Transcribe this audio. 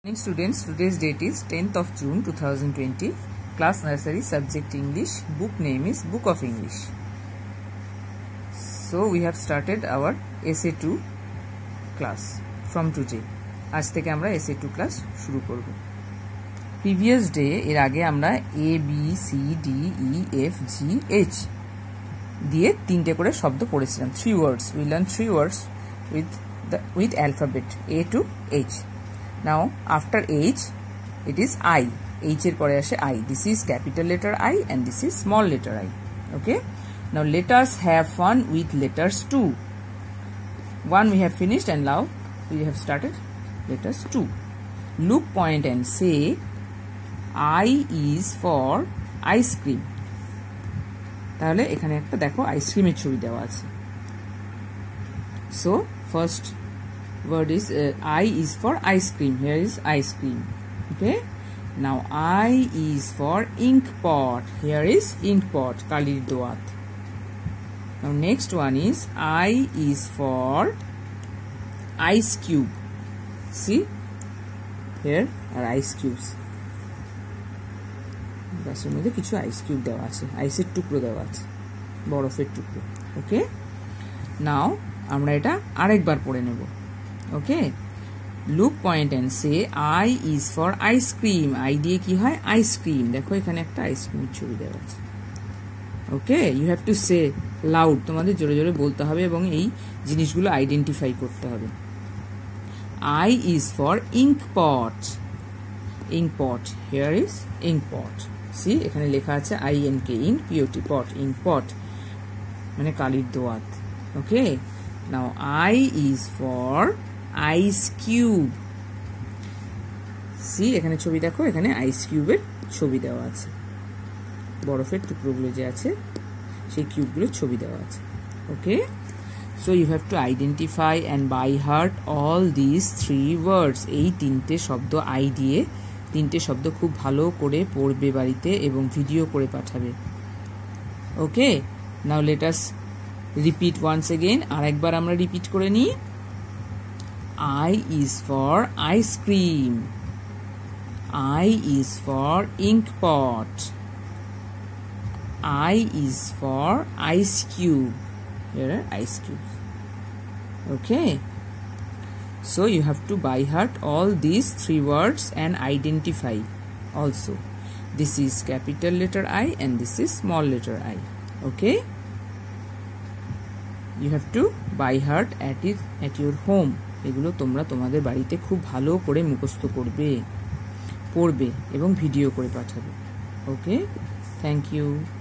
Students, today's date is 10th of June 2020. Class nursery, subject English. Book name is Book of English. So we have started our essay 2 class from today. आज থেকে আমরা essay 2 class শুরু করব. Previous day এর আগে আমরা A B C D E F G H দিয়ে তিনটে করে শব্দ পড়েছিলাম. 3 words. We learned 3 words with alphabet A to H. Now after H it is I. H এর পরে আসে I. This is capital letter I and this is small letter I. Okay. Now let us have fun with letters 2. One we have finished and now we have started letters 2. Look, point and say I is for ice cream. তাহলে এখানে একটা দেখো আইসক্রিমের ছবি দেওয়া আছে. So first word is I is for ice cream. Here is ice cream. Okay. Now I is for ink pot. Here is ink pot. Kalir doat. Now next one is I is for ice cube. See here are ice cubes. গ্লাসের মধ্যে কিছু ice cube দেওয়া আছে, আইসের টুকরো দেওয়া আছে, বরফের টুকরো. ওকে, নাও আমরা এটা আরেকবার পড়ে নেব. Okay, look, point and say I is for ice cream. I দিয়ে কি হয়? আইসক্রিম. দেখো এখানে একটা আইসক্রিমের ছবি দেওয়া আছে. Okay, you have to say loud. তোমাদের জোরে জোরে বলতে হবে এবং এই জিনিসগুলো আইডেন্টিফাই করতে হবে. I is for ink pot. Ink pot. Here is ink pot. See এখানে লেখা আছে INK, ink, POT, pot, ink pot মানে কালির দোয়াত. Okay, now I is for ice cube. See এখানে ছবি দেখো, এখানে আইস কিউবের ছবি দেওয়া আছে, বরফের টুকরোগুলো যে আছে সেই কিউবগুলোর ছবি দেওয়া আছে. ওকে, so you have to identify and by heart all these 3 words. এই তিনটে শব্দ I দিয়ে তিনটে শব্দ খুব ভালো করে পড়বে বাড়িতে এবং ভিডিও করে পাঠাবে. Okay, now let us repeat once again. আরেকবার আমরা রিপিট করে নিই. I is for ice cream. I is for ink pot. I is for ice cube. Here are ice cubes. Okay, so you have to by heart all these 3 words and identify also. This is capital letter I and this is small letter I. Okay, you have to by heart at your home. এগুলো তোমরা তোমাদের বাড়িতে খুব ভালো করে মুখস্থ করবে, পড়বে এবং ভিডিও করে পাঠাবে. Okay, thank you.